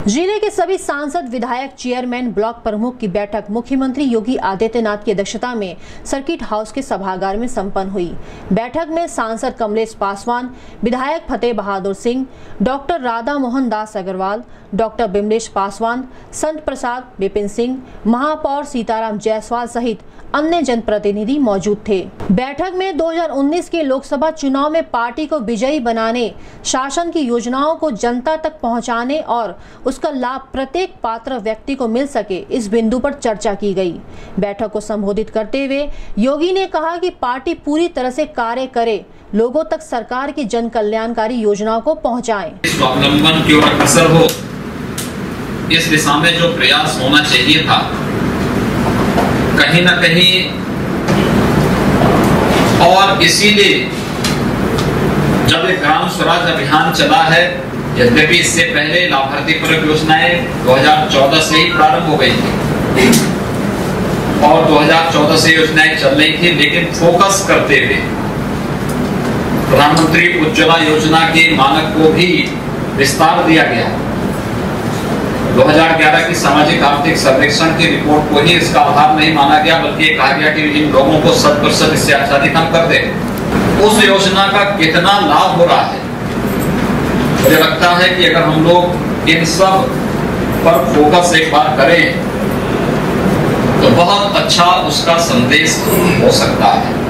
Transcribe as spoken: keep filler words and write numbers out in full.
जिले के सभी सांसद, विधायक, चेयरमैन, ब्लॉक प्रमुख की बैठक मुख्यमंत्री योगी आदित्यनाथ की अध्यक्षता में सर्किट हाउस के सभागार में संपन्न हुई। बैठक में सांसद कमलेश पासवान, विधायक फतेह बहादुर सिंह, डॉक्टर राधा मोहन दास अग्रवाल, डॉक्टर बिमलेश पासवान, संत प्रसाद, विपिन सिंह, महापौर सीताराम जायसवाल सहित अन्य जनप्रतिनिधि मौजूद थे। बैठक में दो हज़ार उन्नीस के लोकसभा चुनाव में पार्टी को विजयी बनाने, शासन की योजनाओं को जनता तक पहुंचाने और उसका लाभ प्रत्येक पात्र व्यक्ति को मिल सके, इस बिंदु पर चर्चा की गई। बैठक को संबोधित करते हुए योगी ने कहा कि पार्टी पूरी तरह से कार्य करे, लोगों तक सरकार की जन कल्याणकारी योजनाओं को पहुंचाएं। स्वावलंबन की ओर अग्रसर हो, इस दिशा में जो प्रयास होना चाहिए था, कहीं न कहीं, और इसीलिए जब एक ग्राम स्वराज अभियान चला है, यद्यपि इससे पहले लाभार्थी परक योजनाएं दो हज़ार चौदह से ही प्रारंभ हो गई थी और दो हज़ार चौदह से योजनाएं चल रही थी, लेकिन फोकस करते हुए प्रधानमंत्री उज्ज्वला योजना के मानक को भी विस्तार दिया गया। दो हज़ार ग्यारह की सामाजिक आर्थिक सर्वेक्षण की रिपोर्ट को ही इसका आधार नहीं माना गया, बल्कि कहा गया कि इन लोगों को शत प्रतिशत इससे आच्छादित हम कर दें। उस योजना का कितना लाभ हो रहा है, मुझे लगता है कि अगर हम लोग इन सब पर फोकस एक बार करें तो बहुत अच्छा उसका संदेश हो सकता है।